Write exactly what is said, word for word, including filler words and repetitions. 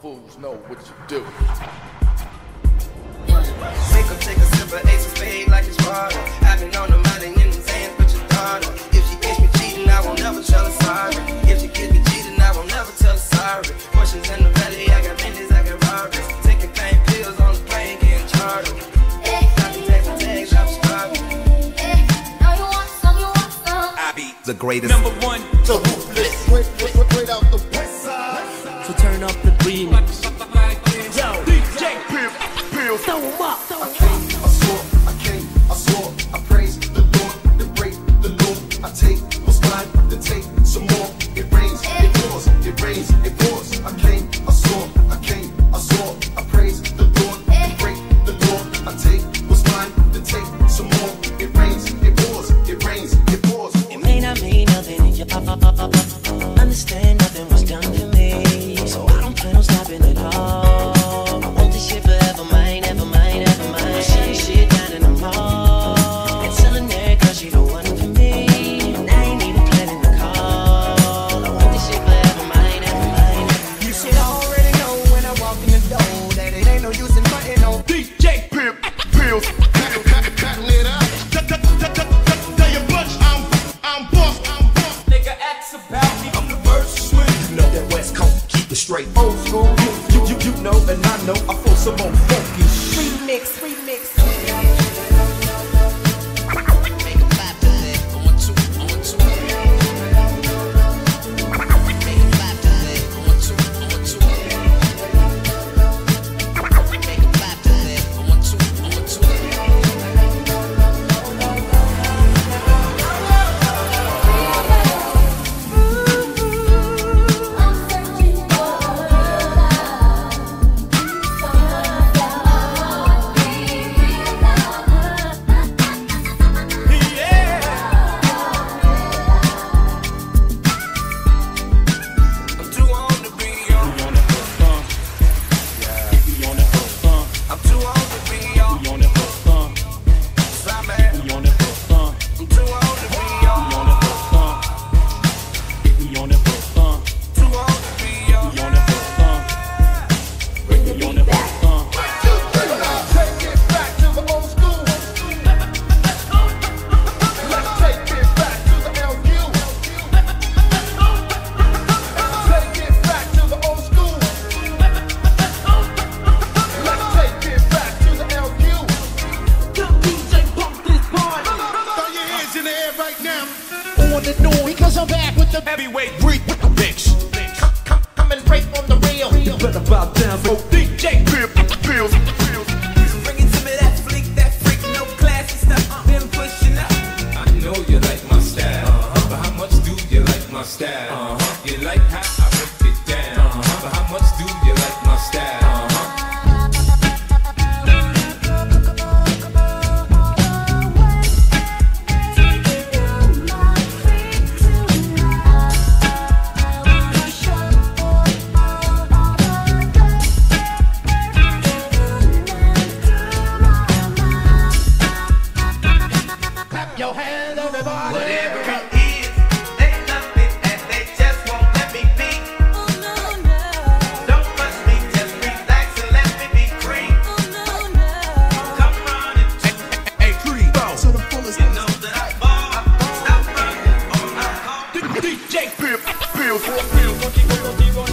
fools know what you do. Make her take a sip of ace of spade like it's water. I've been on the money in the hands with your daughter. If she gets me cheating, I won't never tell her sorry. If she gets me cheating, I won't never tell her sorry. Questions in the valley, I got Bentley's, I got Robbers. Taking pain pills on the plane, getting chartered. The greatest. Number one. So ruthless. Wait, wait, wait, wait out the west side. So turn up the remix. Yo, D J Pimp, Pills. Throw 'em up. I came, I saw, I came, I saw. I praise the Lord, then break the Lord. I take what's mine, then take some more. It rains, it pours, it rains, it pours. I came, I saw, I came, I saw. I praise the Lord, then break the Lord. I take what's mine, then take some more. It rains, it pours, it rains, it pours. I mean nothing in your understand nothing was done to me, so I don't plan on stopping at all. I want this shit forever mine, ever mine, ever mine. Shutting shit down in the mall and selling her cause she the one for me. And I ain't even planning the call. I want this shit forever mine, ever mine, ever mine. You should already know when I walk in the door that it ain't no use in fighting on D J Pimp, Pills. Paddle it out. Tell your bunch I'm I'm boss, I'm boss. Nigga acts about me. I'm the first swing. You know that West Coast, keep it straight. Old school, you, you, you know, and I know I feel some more funky. remix, remix. Heavyweight remix. Coming right on the rail. You better bow down for D J Pimp, Pills. Bring it to me, that fleek, that freak, no classy stuff. Been pushing up. I know you like my style, uh-huh. But how much do you like my style? Uh-huh. You like how I break it down, uh-huh. But how much do you like my style? Uh-huh. Your hand, everybody. Whatever it is, they love it and they just won't let me be. Oh, no, no. Don't rush me, just relax and let me be free. Oh, no, no. Come on and check. Hey, three, to the fullest. You know that I ball. Stop running on my call. D J Pimp, Pills, Pills.